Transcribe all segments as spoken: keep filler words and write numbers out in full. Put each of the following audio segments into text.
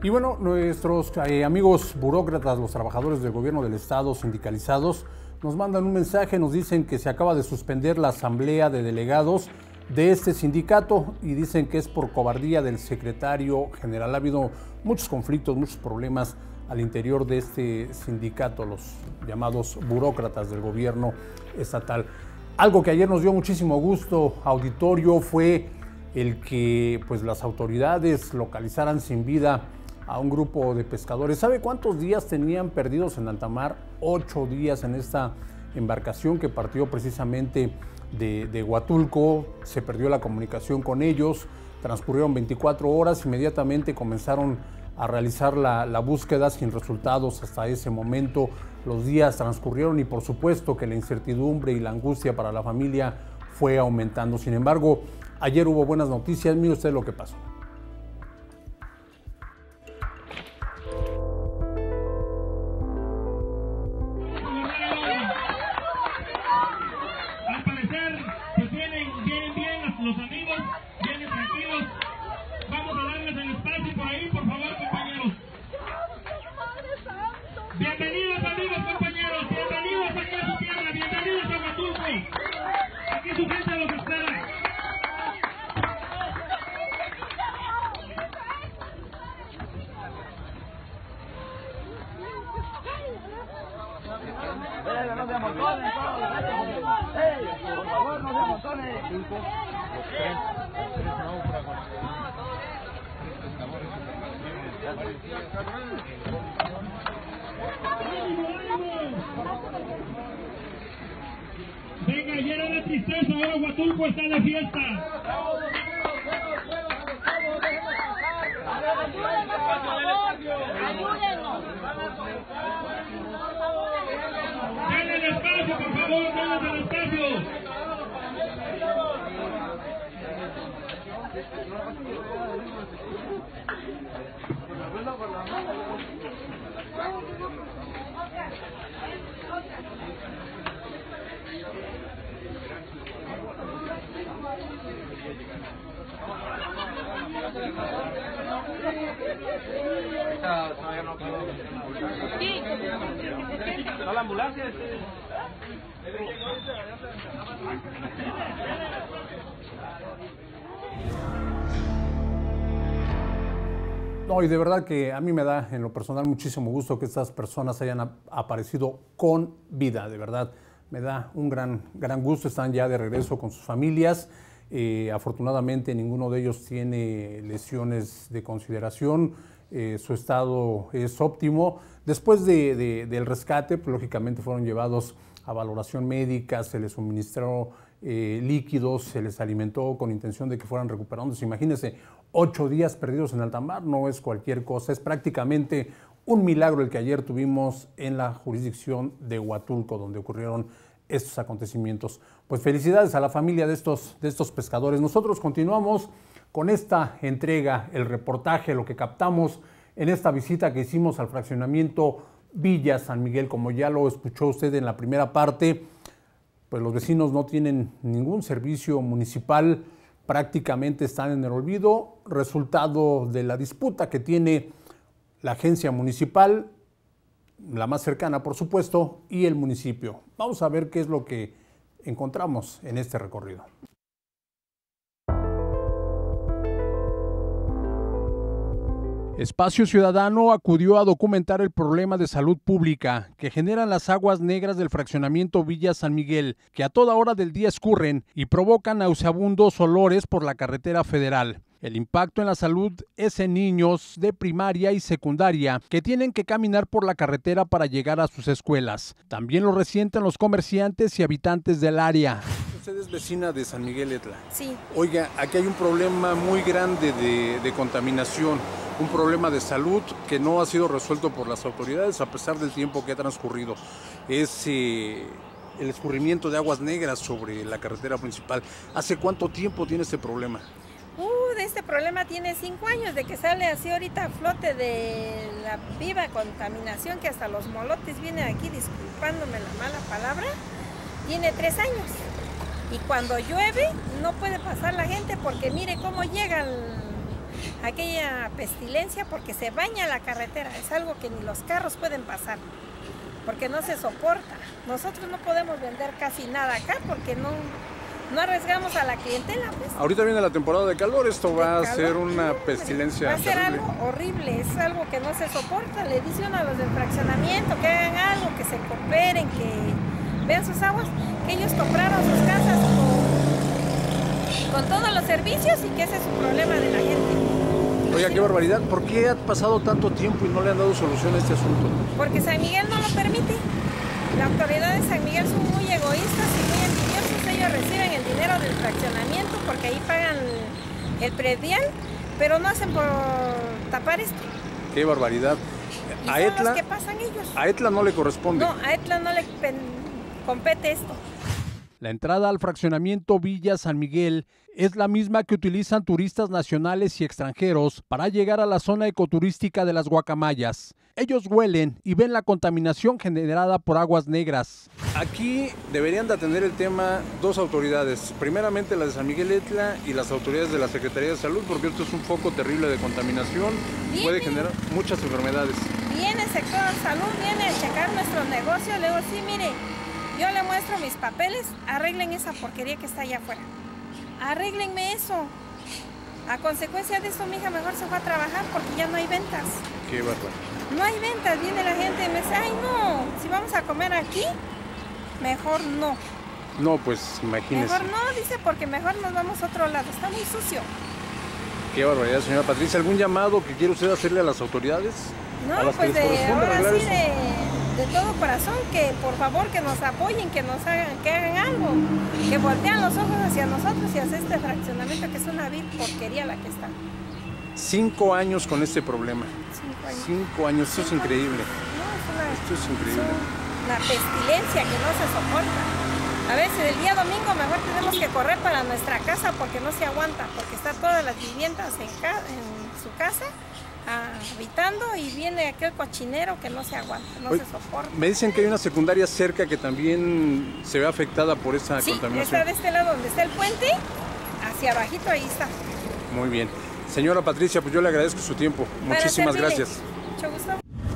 Y bueno, nuestros eh, amigos burócratas, los trabajadores del gobierno del estado sindicalizados, nos mandan un mensaje, nos dicen que se acaba de suspender la asamblea de delegados de este sindicato y dicen que es por cobardía del secretario general. Ha habido muchos conflictos, muchos problemas al interior de este sindicato, los llamados burócratas del gobierno estatal. Algo que ayer nos dio muchísimo gusto, auditorio, fue el que pues, las autoridades localizaran sin vida a un grupo de pescadores. ¿Sabe cuántos días tenían perdidos en alta mar? Ocho días en esta embarcación que partió precisamente de, de Huatulco. Se perdió la comunicación con ellos, transcurrieron veinticuatro horas, inmediatamente comenzaron a realizar la, la búsqueda sin resultados hasta ese momento. Los días transcurrieron y por supuesto que la incertidumbre y la angustia para la familia fue aumentando. Sin embargo, ayer hubo buenas noticias. Mire usted lo que pasó. Los amigos vienen tranquilos. Vamos a darles el espacio por ahí, por favor, compañeros. Bienvenidos, amigos, compañeros. Bienvenidos aquí a su tierra. Bienvenidos a Huatulco. Aquí su gente los espera. No se amontonen, ¡ey! Por favor, no se amontonen. Venga, ayer era tristeza, ahora Huatulco está de fiesta. Denle el espacio, por favor, denle el espacio. Sí. ¿No la ambulancia? No, y de verdad que a mí me da en lo personal muchísimo gusto que estas personas hayan ap aparecido con vida, de verdad. Me da un gran, gran gusto, están ya de regreso con sus familias. Eh, afortunadamente ninguno de ellos tiene lesiones de consideración, eh, su estado es óptimo. Después de, de, del rescate, pues, lógicamente fueron llevados a valoración médica, se les suministró eh, líquidos, se les alimentó con intención de que fueran recuperándose. Imagínense, ocho días perdidos en alta mar no es cualquier cosa, es prácticamente un milagro el que ayer tuvimos en la jurisdicción de Huatulco, donde ocurrieron estos acontecimientos. Pues felicidades a la familia de estos, de estos pescadores. Nosotros continuamos con esta entrega, el reportaje, lo que captamos en esta visita que hicimos al fraccionamiento Villa San Miguel. Como ya lo escuchó usted en la primera parte, pues los vecinos no tienen ningún servicio municipal, prácticamente están en el olvido, resultado de la disputa que tiene la agencia municipal, la más cercana por supuesto, y el municipio. Vamos a ver qué es lo que encontramos en este recorrido. Espacio Ciudadano acudió a documentar el problema de salud pública que generan las aguas negras del fraccionamiento Villa San Miguel, que a toda hora del día escurren y provocan nauseabundos olores por la carretera federal. El impacto en la salud es en niños de primaria y secundaria que tienen que caminar por la carretera para llegar a sus escuelas. También lo resienten los comerciantes y habitantes del área. Usted es vecina de San Miguel Etla. Sí. Oiga, aquí hay un problema muy grande de, de contaminación, un problema de salud que no ha sido resuelto por las autoridades a pesar del tiempo que ha transcurrido. Es eh, el escurrimiento de aguas negras sobre la carretera principal. ¿Hace cuánto tiempo tiene este problema? Uh, de este problema tiene cinco años, de que sale así ahorita a flote de la viva contaminación, que hasta los molotes vienen aquí, disculpándome la mala palabra, tiene tres años. Y cuando llueve no puede pasar la gente porque mire cómo llegan aquella pestilencia porque se baña la carretera, es algo que ni los carros pueden pasar, porque no se soporta. Nosotros no podemos vender casi nada acá porque no, no arriesgamos a la clientela. Pues. Ahorita viene la temporada de calor, esto De va a calor, ser una hombre, pestilencia va a ser terrible. algo horrible, es algo que no se soporta. Le dice uno a los del fraccionamiento que hagan algo, que se cooperen, que vean sus aguas, que ellos compraron sus casas con, con todos los servicios y que ese es un problema de la gente. Oiga, Sí. qué barbaridad. ¿Por qué ha pasado tanto tiempo y no le han dado solución a este asunto? Porque San Miguel no lo permite. La autoridad de San Miguel son muy egoístas y muy envidiosos. Ellos reciben el dinero del fraccionamiento porque ahí pagan el predial, pero no hacen por tapar esto. Qué barbaridad. Y A son Etla, los que pasan ellos. a Etla no le corresponde. No, a Etla no le pen- compete esto. La entrada al fraccionamiento Villa San Miguel es la misma que utilizan turistas nacionales y extranjeros para llegar a la zona ecoturística de las Guacamayas. Ellos huelen y ven la contaminación generada por aguas negras. Aquí deberían de atender el tema dos autoridades, primeramente las de San Miguel Etla y las autoridades de la Secretaría de Salud, porque esto es un foco terrible de contaminación, Viene. puede generar muchas enfermedades. Viene el sector salud, viene a checar nuestros negocios. Le digo, sí, mire, yo le muestro mis papeles, arreglen esa porquería que está allá afuera. Arréglenme eso. A consecuencia de eso, mi hija mejor se fue a trabajar porque ya no hay ventas. Qué bárbaro. No hay ventas, viene la gente y me dice, ay no, si vamos a comer aquí, mejor no. No, pues imagínese. Mejor no, dice, porque mejor nos vamos a otro lado, está muy sucio. Qué barbaridad, señora Patricia. ¿Algún llamado que quiere usted hacerle a las autoridades? No, A las que pues les de, corresponde ahora arreglar sí eso. de, de todo corazón, que por favor que nos apoyen, que nos hagan, que hagan algo, que voltean los ojos hacia nosotros y hacia este fraccionamiento que es una vil porquería la que está. Cinco años con este problema. Cinco años. Cinco años, esto es Cinco años. increíble. No, es una, Esto es increíble. es una pestilencia que no se soporta. A veces el día domingo mejor tenemos que correr para nuestra casa porque no se aguanta, porque está todas las viviendas en, ca en su casa habitando y viene aquel cochinero que no se aguanta, no Oye, se soporta. Me dicen que hay una secundaria cerca que también se ve afectada por esta Sí, contaminación. está de este lado donde está el puente, hacia abajito ahí está. Muy bien. Señora Patricia, pues yo le agradezco su tiempo. Para Muchísimas servirle. gracias. Mucho gusto.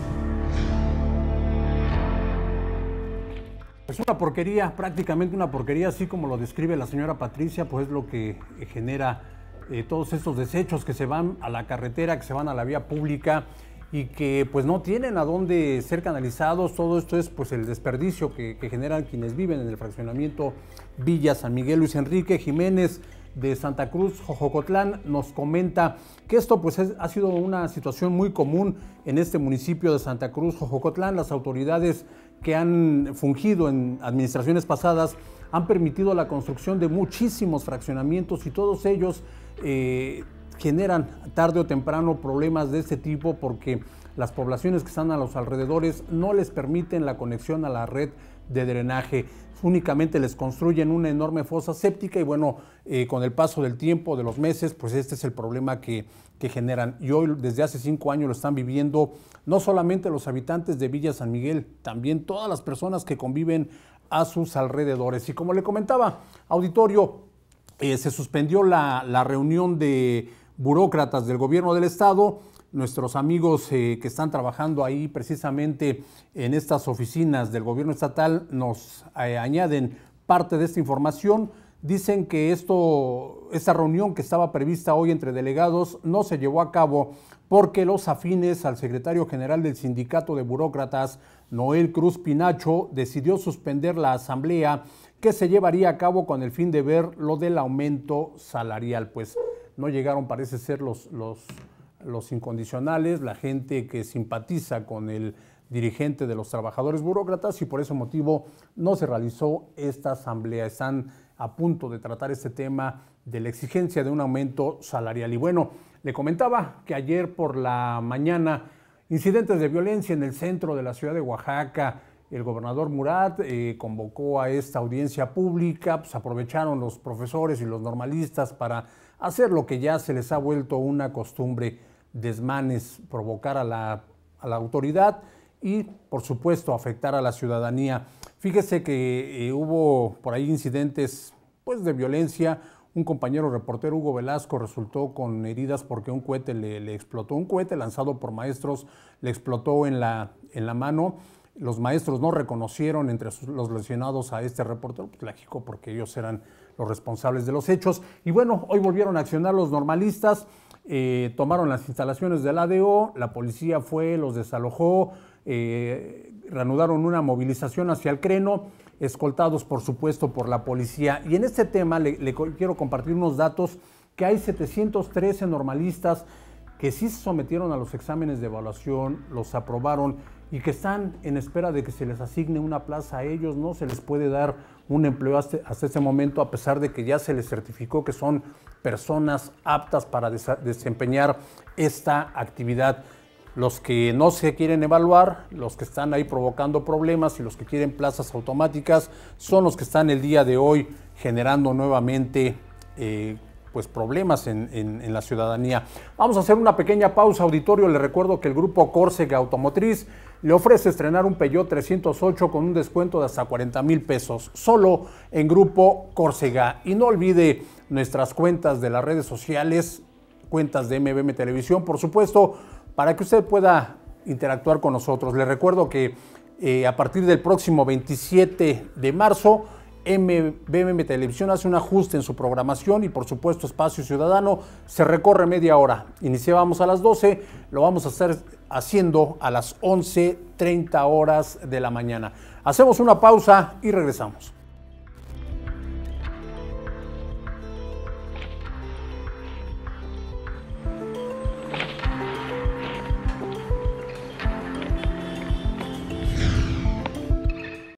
Es una porquería, prácticamente una porquería, así como lo describe la señora Patricia, pues es lo que genera eh, todos estos desechos que se van a la carretera, que se van a la vía pública y que pues no tienen a dónde ser canalizados. Todo esto es pues el desperdicio que, que generan quienes viven en el fraccionamiento Villa San Miguel. Luis Enrique Jiménez de Santa Cruz, Jojocotlán, nos comenta que esto pues es, ha sido una situación muy común en este municipio de Santa Cruz, Jojocotlán. Las autoridades que han fungido en administraciones pasadas han permitido la construcción de muchísimos fraccionamientos y todos ellos eh, generan tarde o temprano problemas de este tipo porque las poblaciones que están a los alrededores no les permiten la conexión a la red de drenaje. Únicamente les construyen una enorme fosa séptica y bueno, eh, con el paso del tiempo, de los meses, pues este es el problema que, que generan. Y hoy, desde hace cinco años, lo están viviendo no solamente los habitantes de Villa San Miguel, también todas las personas que conviven a sus alrededores. Y como le comentaba, auditorio, eh, se suspendió la, la reunión de burócratas del gobierno del estado. Nuestros amigos eh, que están trabajando ahí precisamente en estas oficinas del gobierno estatal nos eh, añaden parte de esta información. Dicen que esto, esta reunión que estaba prevista hoy entre delegados no se llevó a cabo porque los afines al secretario general del sindicato de burócratas, Noel Cruz Pinacho, decidió suspender la asamblea que se llevaría a cabo con el fin de ver lo del aumento salarial. Pues no llegaron, parece ser, los... los los incondicionales, la gente que simpatiza con el dirigente de los trabajadores burócratas y por ese motivo no se realizó esta asamblea. Están a punto de tratar este tema de la exigencia de un aumento salarial. Y bueno, le comentaba que ayer por la mañana incidentes de violencia en el centro de la ciudad de Oaxaca. El gobernador Murat eh, convocó a esta audiencia pública, pues aprovecharon los profesores y los normalistas para hacer lo que ya se les ha vuelto una costumbre, desmanes, provocar a la, a la autoridad y, por supuesto, afectar a la ciudadanía. Fíjese que eh, hubo por ahí incidentes pues, de violencia. un compañero reportero, Hugo Velasco, resultó con heridas porque un cohete le, le explotó, un cohete lanzado por maestros le explotó en la, en la mano. Los maestros no reconocieron entre sus, los lesionados a este reportero, pues, lógico, porque ellos eran los responsables de los hechos. Y bueno, hoy volvieron a accionar los normalistas, eh, tomaron las instalaciones del A D O, la policía fue, los desalojó, eh, reanudaron una movilización hacia el Creno, escoltados por supuesto por la policía. Y en este tema le, le quiero compartir unos datos, que hay setecientos trece normalistas que sí se sometieron a los exámenes de evaluación, los aprobaron y que están en espera de que se les asigne una plaza a ellos. No se les puede dar un empleo hasta, hasta este momento, a pesar de que ya se les certificó que son personas aptas para des desempeñar esta actividad. Los que no se quieren evaluar, los que están ahí provocando problemas y los que quieren plazas automáticas son los que están el día de hoy generando nuevamente eh, pues problemas en, en, en la ciudadanía. Vamos a hacer una pequeña pausa, auditorio. Les recuerdo que el grupo Córcega Automotriz le ofrece estrenar un Peugeot trescientos ocho con un descuento de hasta cuarenta mil pesos, solo en Grupo Córcega. Y no olvide nuestras cuentas de las redes sociales, cuentas de M B M Televisión, por supuesto, para que usted pueda interactuar con nosotros. Les recuerdo que eh, a partir del próximo veintisiete de marzo, M B M Televisión hace un ajuste en su programación y por supuesto Espacio Ciudadano se recorre media hora. Iniciábamos a las doce, lo vamos a estar haciendo a las once treinta horas de la mañana. Hacemos una pausa y regresamos.